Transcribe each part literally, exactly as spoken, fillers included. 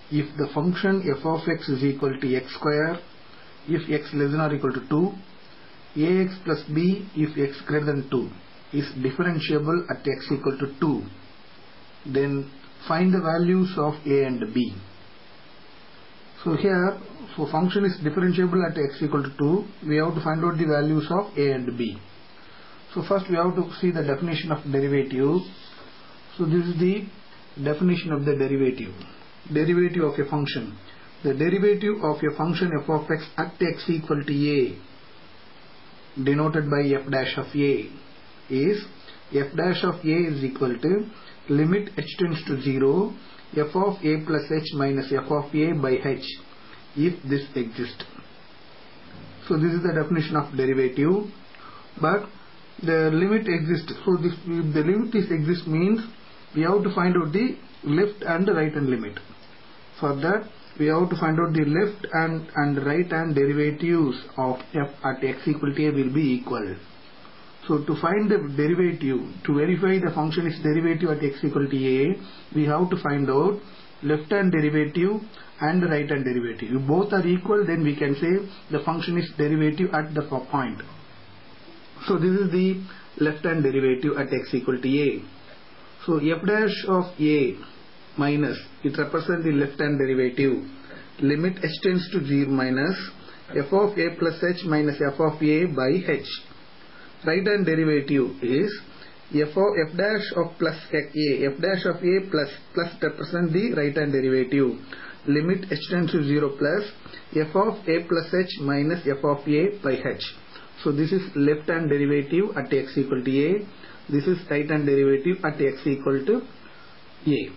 if the function f of x is equal to x square if x less than or equal to two, ax plus b if x greater than two is differentiable at x equal to two, then find the values of a and b. So here, so function is differentiable at x equal to two, we have to find out the values of a and b. So first we have to see the definition of derivative. So this is the definition of the derivative. Derivative of a function. The derivative of a function f of x at x equal to a, denoted by f dash of a, is f dash of a is equal to limit h tends to zero f of a plus h minus f of a by h, if this exists. So this is the definition of derivative. But the limit exists. So this, if the limit is exists means we have to find out the left and right hand limit. For that we have to find out the left and, and right hand derivatives of f at x equal to a will be equal. So to find the derivative, to verify the function is derivative at x equal to a, we have to find out left hand derivative and right hand derivative. If both are equal, then we can say the function is derivative at the point. So this is the left hand derivative at x equal to a. So f dash of a minus, it represents the left hand derivative, limit h tends to zero minus f of a plus h minus f of a by h. Right hand derivative is f of f dash of plus a, f dash of a plus plus represent the right hand derivative, limit h tends to zero plus f of a plus h minus f of a by h. So this is left hand derivative at x equal to a, this is right hand derivative at x equal to a.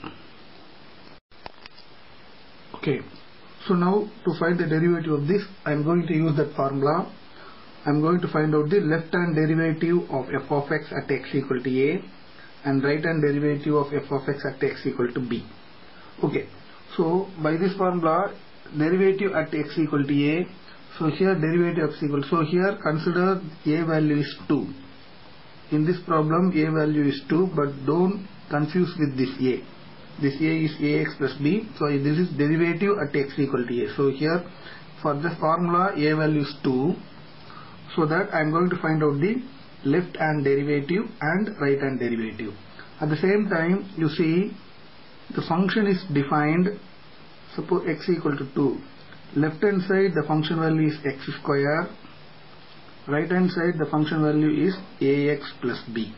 Okay, so now to find the derivative of this, I am going to use that formula. I am going to find out the left hand derivative of f of x at x equal to a and right hand derivative of f of x at x equal to b. Okay, so by this formula, derivative at x equal to a, so here derivative of x equal, so here consider a value is two. In this problem a value is two, but don't confuse with this a. This a is ax plus b, so this is derivative at x equal to a. So here for this formula a value is two, so that I am going to find out the left hand derivative and right hand derivative. At the same time, you see the function is defined, suppose x equal to two. Left hand side the function value is x square, right hand side the function value is ax plus b.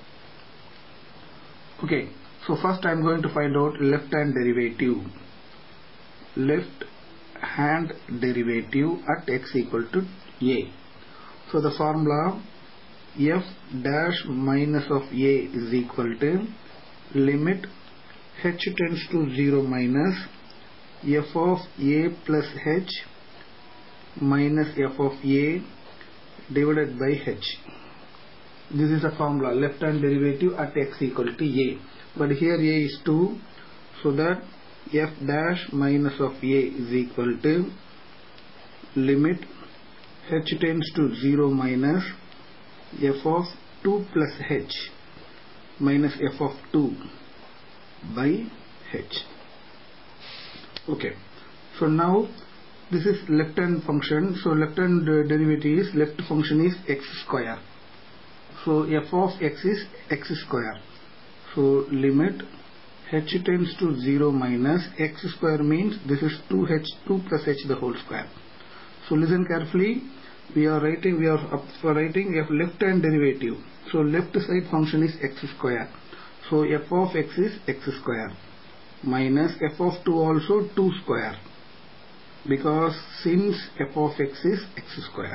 Okay, so first I am going to find out left hand derivative. Left hand derivative at x equal to a. So the formula f dash minus of a is equal to limit h tends to zero minus f of a plus h minus f of a divided by h. This is the formula, left hand derivative at x equal to a. But here a is two, so that f dash minus of a is equal to limit h tends to zero minus f of two plus h minus f of two by h. Okay, so now this is left hand function, so left hand uh, derivative is left function is x square, so f of x is x square, so limit h tends to zero minus x square means this is two h, two plus h the whole square. So listen carefully, we are writing, we are up for writing f left hand derivative, so left side function is x square, so f of x is x square minus f of two also two square, because since f of x is x square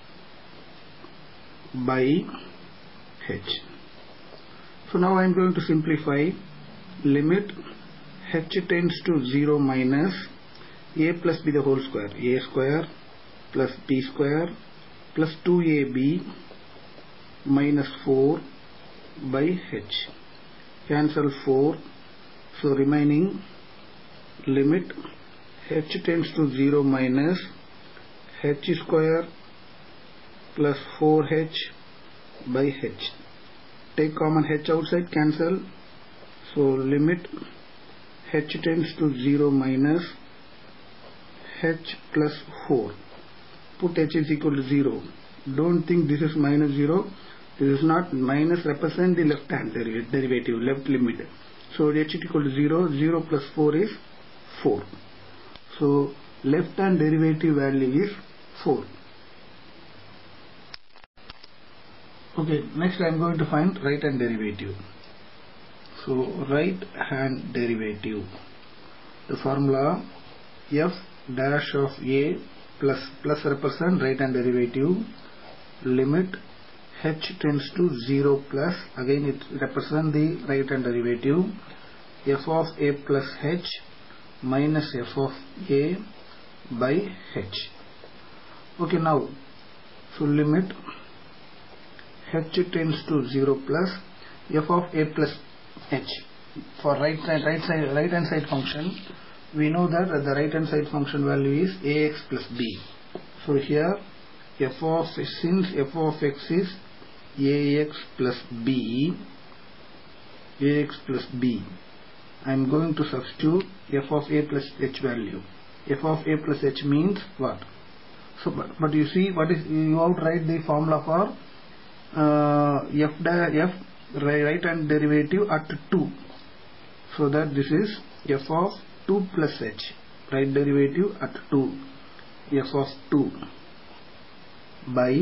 by h. So now I am going to simplify, limit h tends to zero minus a plus b the whole square, a square plus b square plus two a b minus four by h. Cancel four, so remaining limit h tends to zero minus h square plus four h by h. Take common h outside, cancel, so limit h tends to zero minus h plus four. Put h is equal to zero. Don't think this is minus zero. This is not. Minus represent the left hand derivative, left limit. So h is equal to zero. zero plus four is four. So left hand derivative value is four. Okay, next I am going to find right hand derivative. So right hand derivative. The formula f dash of a plus plus represent right hand derivative, limit h tends to zero plus, again it represents the right hand derivative, f of a plus h minus f of a by h. Okay, now so limit h tends to zero plus f of a plus h. For right side right side right hand side function, we know that the right hand side function value is ax plus b. So here f of since f of x is ax plus b, ax plus b, I am going to substitute f of a plus h value. F of a plus h means what? So but, but you see what is, you have to write the formula for uh, f f right hand derivative at two. So that this is f of two plus h, right derivative at two, f of two by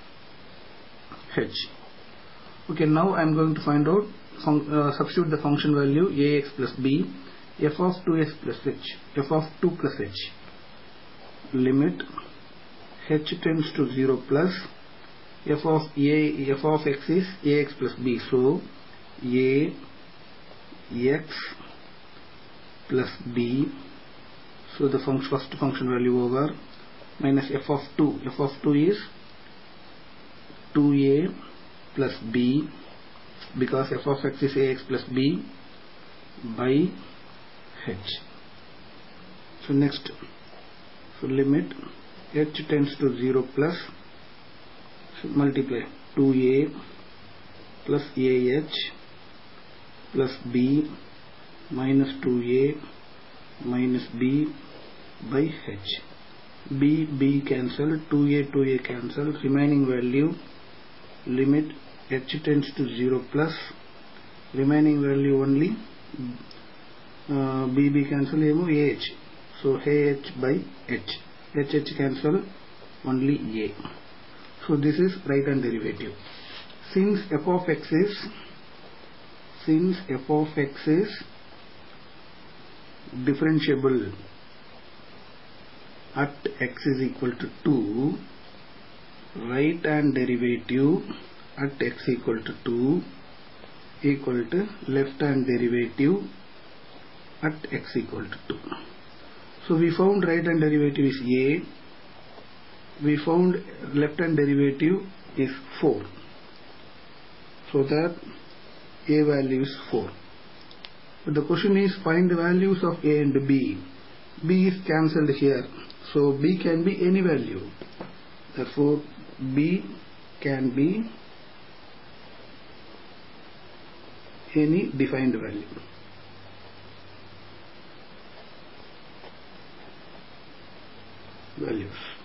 h. Okay, now I am going to find out, uh, substitute the function value ax plus b, f of two x plus h, f of two plus h, limit h tends to zero plus f of a, f of x is ax plus b. So a x plus b, so the function, first function value over, minus f of two, f of two is two a plus b, because f of x is ax plus b, by h. So next, so limit h tends to zero plus, so multiply two a plus ah plus b minus two a minus b by h. b b cancel, two a two a cancel, remaining value, limit h tends to zero plus, remaining value only uh, b b cancel, ah, so ah by h, h h cancel, only a. So this is right hand derivative. Since f of x is since f of x is differentiable at x is equal to two, right hand derivative at x equal to two equal to left hand derivative at x equal to two. So we found right hand derivative is a, we found left hand derivative is four, so that a value is four. But the question is, find the values of a and b. B is cancelled here, so b can be any value. Therefore b can be any defined value. Values.